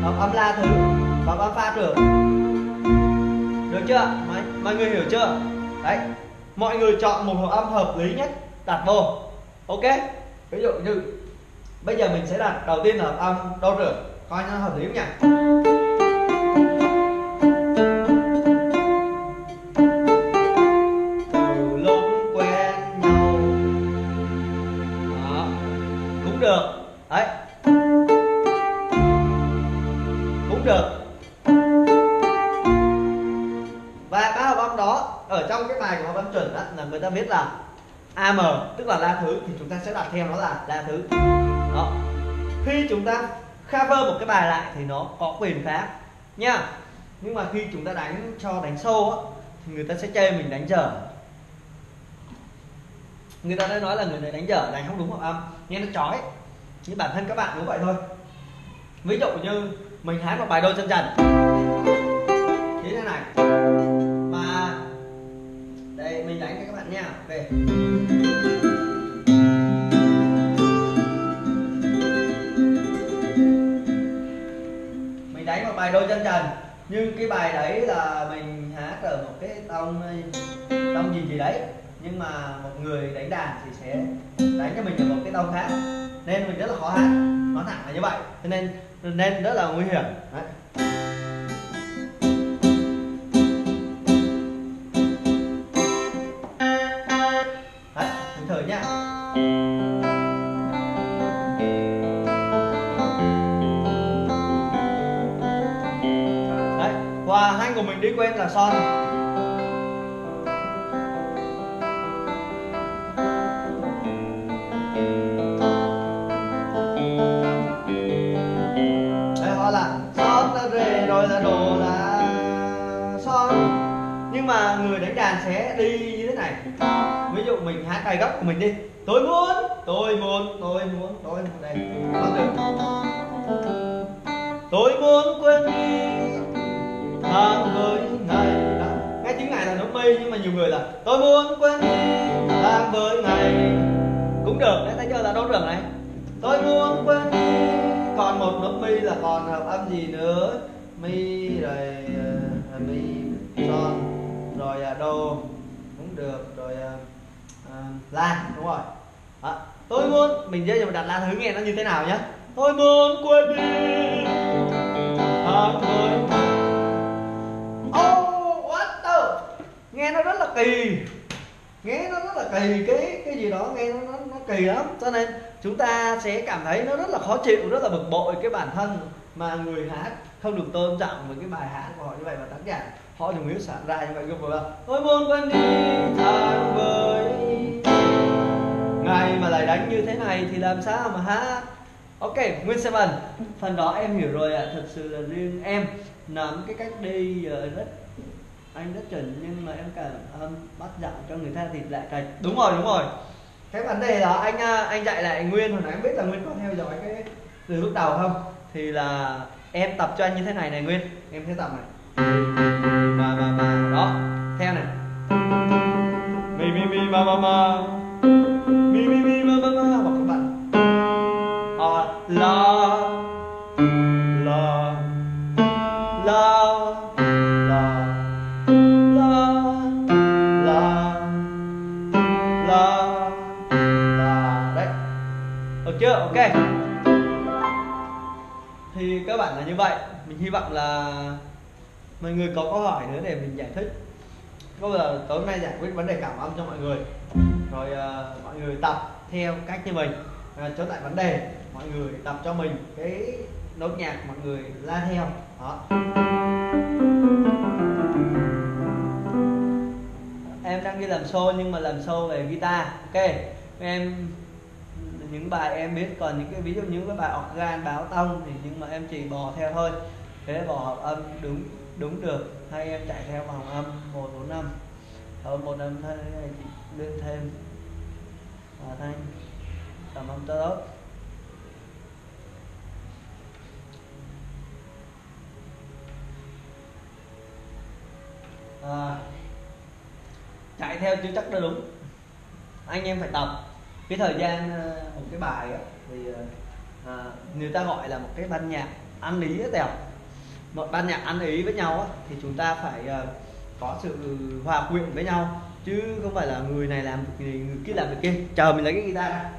hợp âm la thứ, hợp âm pha trưởng. Được chưa? Mọi người hiểu chưa? Đấy, mọi người chọn một hợp âm hợp lý nhất đặt vô. Ok, ví dụ như bây giờ mình sẽ đặt đầu tiên là hợp âm đô trưởng, coi nó hợp lý không nhỉ? Từ lúc quen nhau. Đó, cũng được. Đấy, cũng được. Và ba hợp âm đó ở trong cái bài của hợp âm chuẩn đó, là người ta viết là AM, tức là la thứ, thì chúng ta sẽ đặt theo nó là la thứ. Đó, khi chúng ta cover một cái bài lại thì nó có quyền phá nha. Nhưng mà khi chúng ta đánh cho đánh sâu á, thì người ta sẽ chê mình đánh dở. Người ta đã nói là người này đánh dở, đánh không đúng hợp âm, nghe nó chói. Như bản thân các bạn cũng vậy thôi. Ví dụ như mình hát một bài đôi chân trần như thế này, mà đây mình đánh cho các bạn nha. Về mình đánh một bài đôi chân trần, nhưng cái bài đấy là mình hát ở một cái tông gì đấy, nhưng mà một người đánh đàn thì sẽ đánh cho mình ở một cái tông khác, nên mình rất là khó hát. Nó thẳng là như vậy, cho nên rất là nguy hiểm. Đấy. Đấy, mình thử nhá. Đấy, hòa thanh của mình đi quên là son. Rồi là đồ là son, nhưng mà người đánh đàn sẽ đi như thế này. Ví dụ mình hát bài gốc của mình đi, tôi muốn đây, con được. Tôi muốn quên đi tháng với ngày. Đó, cái chữ ngày là nốt mi, nhưng mà nhiều người là tôi muốn quên đi tháng với ngày cũng được. Đấy, thấy chưa, là đốt trưởng này. Tôi muốn quên đi, còn một nốt mi là còn hợp âm gì nữa, mi rồi mi son rồi đô cũng được, rồi la, đúng rồi. Đó, tôi muốn mình bây giờ mình đặt la thứ nghe nó như thế nào nhé. Tôi muốn quên đi tháng với. Oh what the, nghe nó rất là kỳ, nghe nó rất là kỳ, cái gì đó nghe nó kỳ lắm, cho nên chúng ta sẽ cảm thấy nó rất là khó chịu, rất là bực bội cái bản thân mà người hát không được tôn trọng với cái bài hát của họ như vậy, và tác giả họ dùng yếu sản ra như vậy. Gồm là tôi muốn quên đi tháng với ngày, mà lại đánh như thế này thì làm sao mà hát. Ok, Nguyên Seven, phần đó em hiểu rồi ạ. Thật sự là riêng em nắm cái cách đi anh rất chuẩn, nhưng mà em cảm bắt giọng cho người ta thì lại cạch. Đúng rồi. Cái vấn đề là anh dạy lại Nguyên, hồi nãy em biết là Nguyên có theo dõi cái từ lúc đầu không, thì là em tập cho anh như thế này này Nguyên, em sẽ tập này, mà đó, theo này, mi ma mi ma, hoặc các bạn đấy, được chưa? Ok, thì các bạn là như vậy. Mình hy vọng là mọi người có câu hỏi nữa để mình giải thích. Có là tối hôm nay giải quyết vấn đề cảm âm cho mọi người, rồi mọi người tập theo cách như mình, chốt lại vấn đề, mọi người tập cho mình cái nốt nhạc, mọi người la theo đó. Em đang đi làm show, nhưng mà làm show về guitar. Ok, em những bài em biết, còn những cái ví dụ như cái bài organ báo tông thì nhưng mà em chỉ bò theo thôi. Thế bò hợp âm đúng được, hay em chạy theo vòng âm 145 1 năm thôi, chị lên thêm hòa thanh tầm âm cho tốt. Chạy theo chưa chắc đã đúng, anh em phải tập. Cái thời gian một cái bài ấy, thì người ta gọi là một cái ban nhạc ăn ý tèo, một ban nhạc ăn ý với nhau á, thì chúng ta phải có sự hòa quyện với nhau, chứ không phải là người này làm việc gì người kia làm việc kia. Chờ mình lấy cái guitar ra.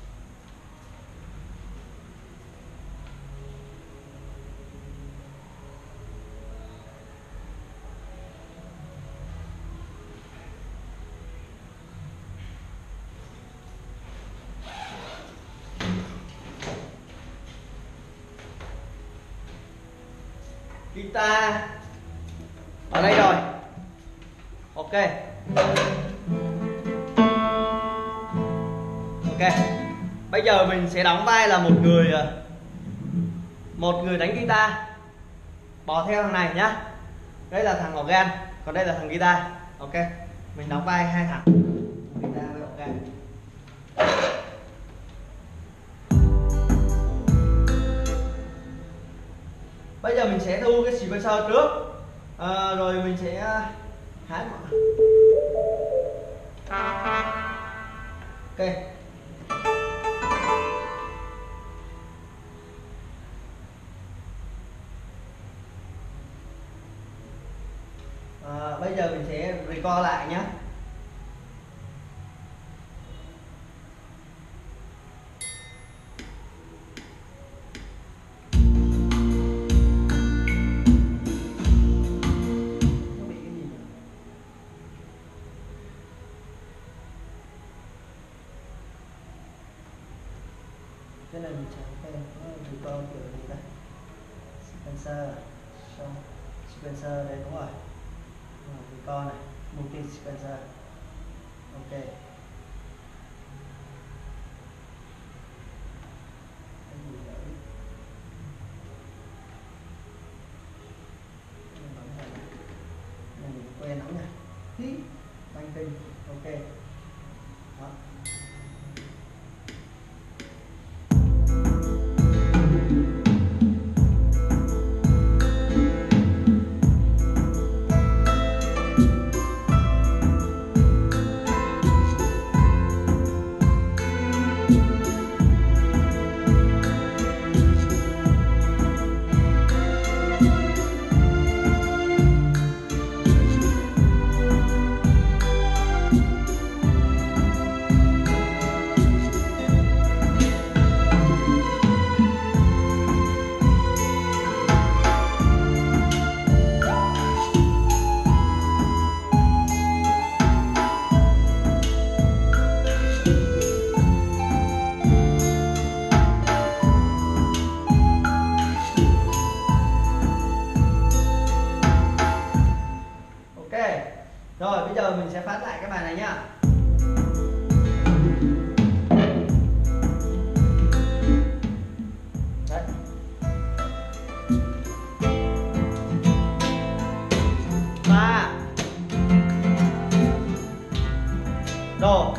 Guitar ở đây rồi, ok ok. Bây giờ mình sẽ đóng vai là một người đánh guitar, bò theo thằng này nhá. Đây là thằng organ, còn đây là thằng guitar. Ok, mình đóng vai hai thằng guitar với organ. Bây giờ mình sẽ thu cái sequencer trước, rồi mình sẽ hát. Ok. Bây giờ mình sẽ record lại nhé. Cái này mình chẳng quen record kiểu gì ta. Sequencer, xong sequencer đây đúng rồi. Record này, multi sequencer. Ok. Cái gì nữa? Này mình quen lắm nha. Tí banh tinh. Ok. Đó. Rồi bây giờ mình sẽ phát lại cái bài này nhá. Đấy. Ba đồ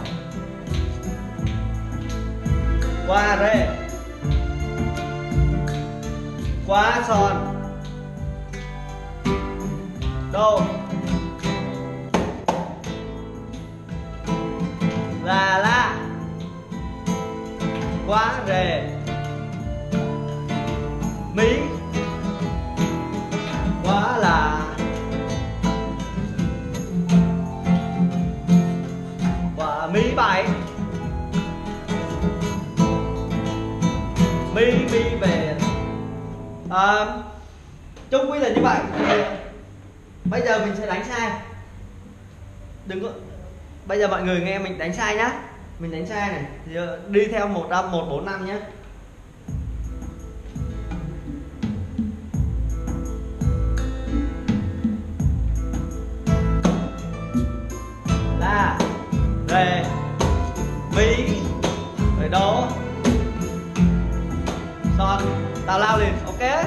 qua rê qua son đồ la quá rề mí quá là quá mí bảy mi về. Chung quy là như vậy. Bây giờ mình sẽ đánh sai, đừng có. Bây giờ mọi người nghe mình đánh sai nhá. Mình đánh sai này, đi theo 1 5 1 4 5 nhé. La rê mí rồi đố son tào lao liền. Ok.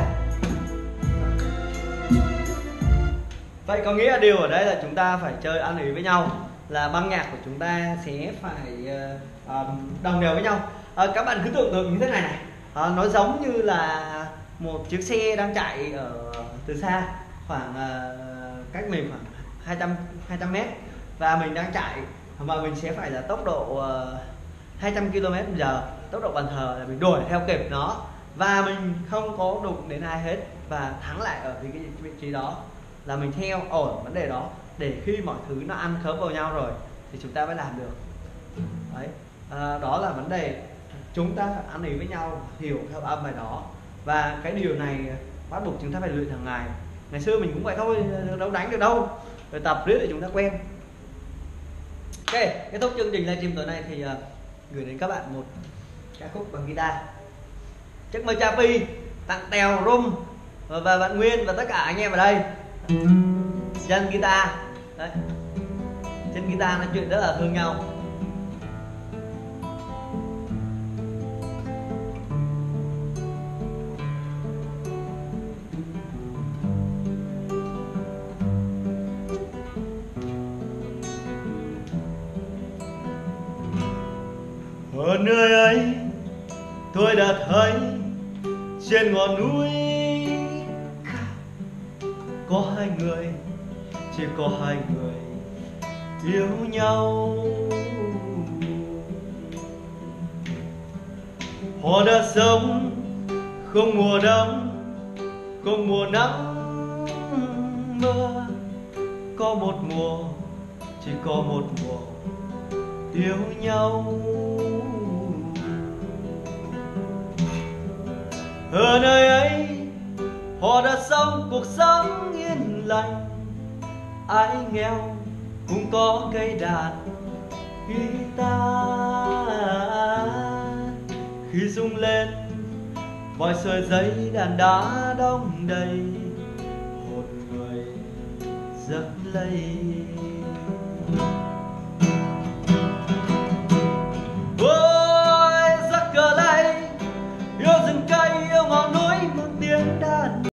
Vậy có nghĩa là điều ở đây là chúng ta phải chơi ăn ý với nhau, là băng nhạc của chúng ta sẽ phải đồng đều với nhau. Các bạn cứ tưởng tượng như thế này này, nó giống như là một chiếc xe đang chạy ở từ xa, khoảng cách mình khoảng 200 mét, và mình đang chạy mà mình sẽ phải là tốc độ 200 km/h, tốc độ bàn thờ, là mình đuổi theo kịp nó và mình không có đụng đến ai hết và thắng lại ở cái vị trí đó, là mình theo ổn vấn đề đó, để khi mọi thứ nó ăn khớp vào nhau rồi thì chúng ta mới làm được. Đấy, đó là vấn đề chúng ta phải ăn ý với nhau, hiểu theo âm bài đó, và cái điều này bắt buộc chúng ta phải luyện hàng ngày. Ngày xưa mình cũng vậy thôi, đâu đánh được đâu, rồi tập riết để chúng ta quen. Ok, kết thúc chương trình livestream tối nay thì gửi đến các bạn một ca khúc bằng guitar. Chắc mời Chapi tặng Tèo, Rum và bạn Nguyên và tất cả anh em ở đây chân guitar. Đấy, trên guitar nói chuyện rất là thương nhau. Ở nơi ấy tôi đã thấy trên ngọn núi có hai người, chỉ có hai người yêu nhau. Họ đã sống không mùa đông, không mùa nắng mưa, có một mùa, chỉ có một mùa yêu nhau. Ở nơi ấy họ đã sống cuộc sống yên lành, ai nghèo cũng có cây đàn guitar, khi rung lên mọi sợi dây đàn đá đong đầy, hồn người giấc lây. Ôi giấc cờ lay, yêu rừng cây, yêu ngọn núi, một tiếng đàn